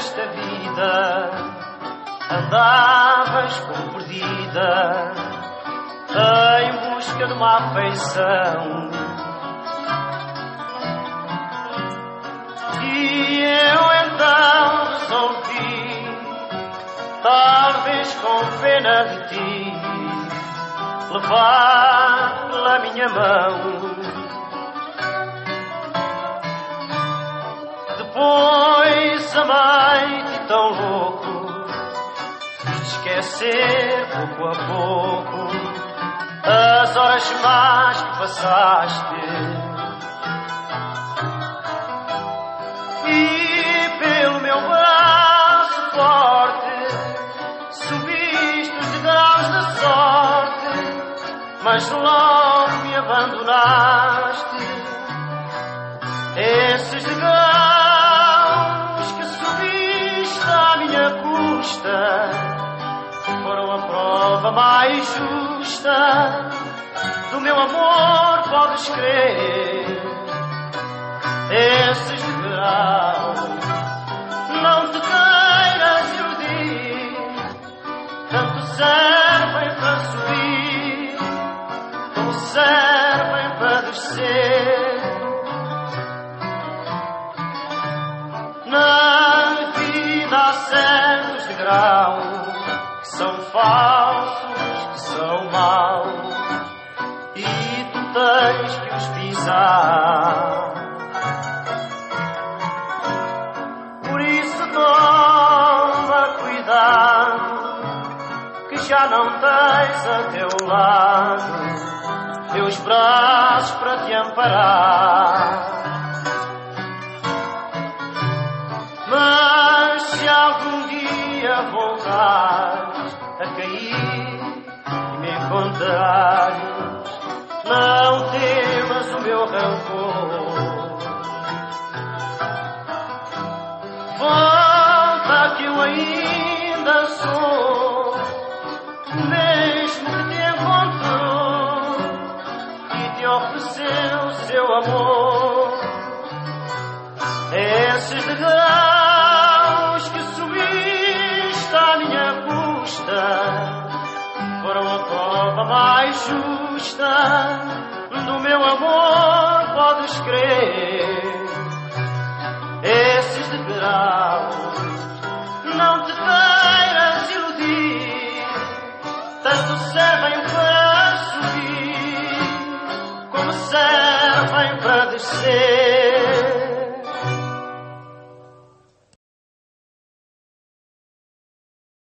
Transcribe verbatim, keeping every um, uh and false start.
nesta vida andavas como perdida em busca de uma afeição, e eu então resolvi, talvez com pena de ti, levar pela minha mão. Depois amei-te tão louco, de esquecer pouco a pouco as horas más que passaste, e pelo meu braço forte subiste os degraus da sorte, mas logo me abandonaste. Esses degraus que subiste à minha custa foram a prova mais justa do meu amor, podes crer. Esses degraus, não te queiras iludir, tanto servem para subir como servem para descer. Na vida há certos degraus que são falsos, que são maus, e tu tens que os pisar. Por isso toma cuidado, que já não tens a teu lado teus braços para te amparar. Mas se algum dia voltares a cair e me encontrares, não temas o meu rancor. Volta que eu ainda sou o mesmo que te encontrou e te ofereceu seu amor. Esses degraus que subiste à minha custa foram a prova mais justa do meu amor, podes crer.